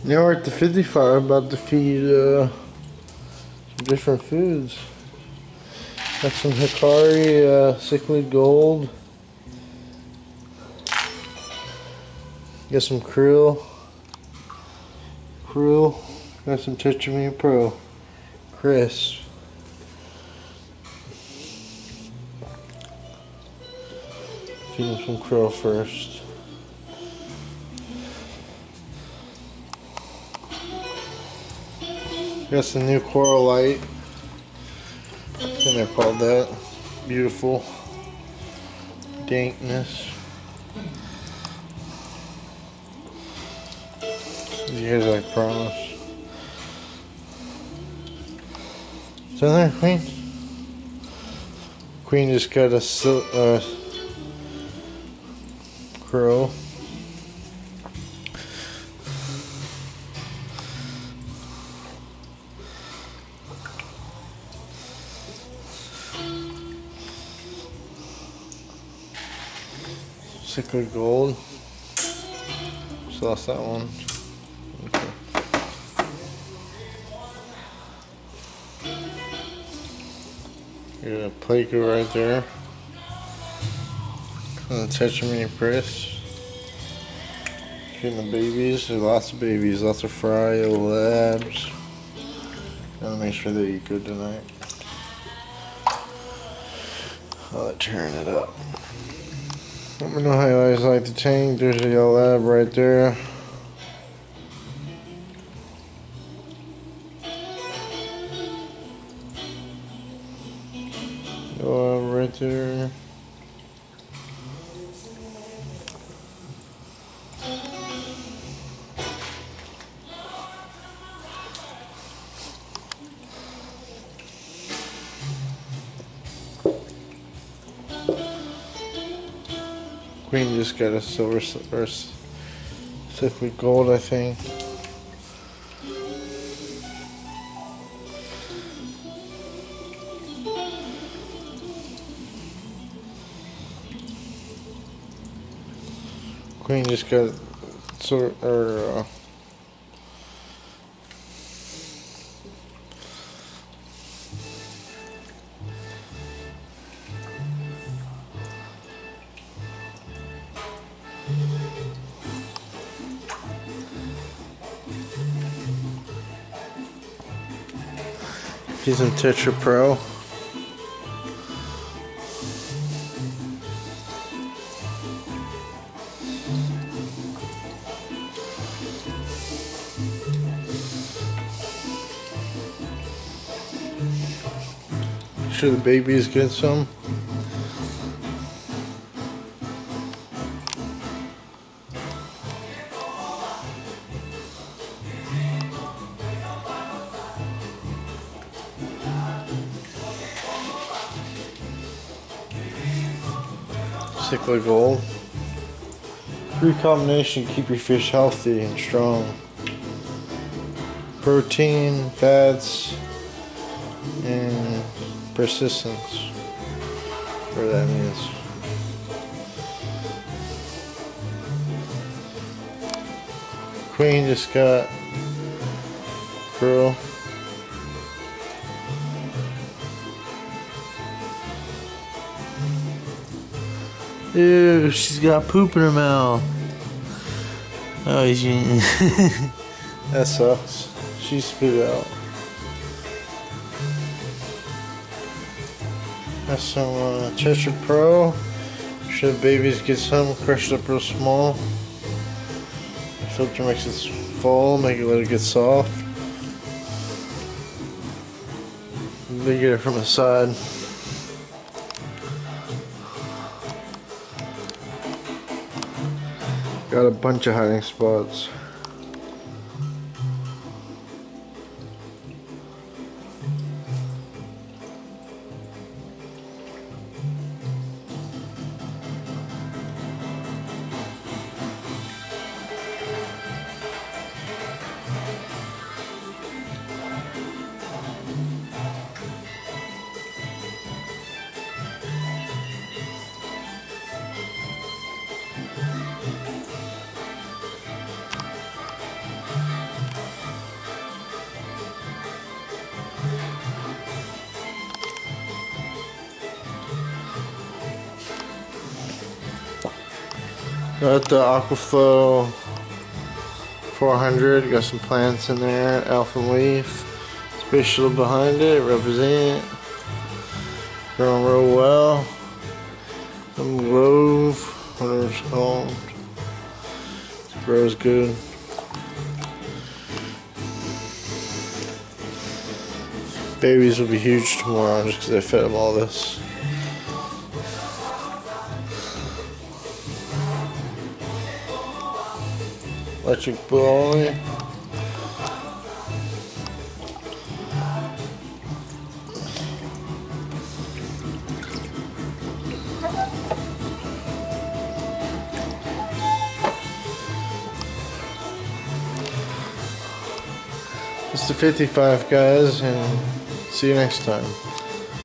Now we're at the 55, about to feed some different foods. Got some Hikari Cichlid Gold. Got some krill. Got some Tetramine Pro. Crisp. Feed him some krill first. Got some new Coral Light. I think I called that. Beautiful. Dankness. You guys like prawns? Is that there, Queen? Queen just got a crow. Cichlid Gold. Just lost that one. Okay. Got a Pleco right there. Tetramine Press. Getting the babies. There's lots of babies. Lots of fry, labs. Gotta make sure they eat good tonight. I'll turn it up. Let me know how you guys like the tank. There's a yellow lab right there. Yellow lab right there. Queen just got a silver or Cichlid Gold, I think. Queen just got silver She's in Tetra Pro. Sure the babies get some. Cichlid Gold. Free combination, keep your fish healthy and strong. Protein, fats, and persistence. Whatever that means. Queen just got krill. Ew, she's got poop in her mouth. Oh, she... That sucks. She spit it out. That's some Tetra Pro. Should babies get some, crush it up real small. The filter makes it full, let it get soft. They get it from the side. Got a bunch of hiding spots. Got the Aquaflow 400, got some plants in there, Alpha Leaf, Space Shuttle behind it, represent, growing real well, Grove, whatever it's called, it grows good. Babies will be huge tomorrow just because I fed them all this. Electric Bully. It's the 55, guys, and see you next time.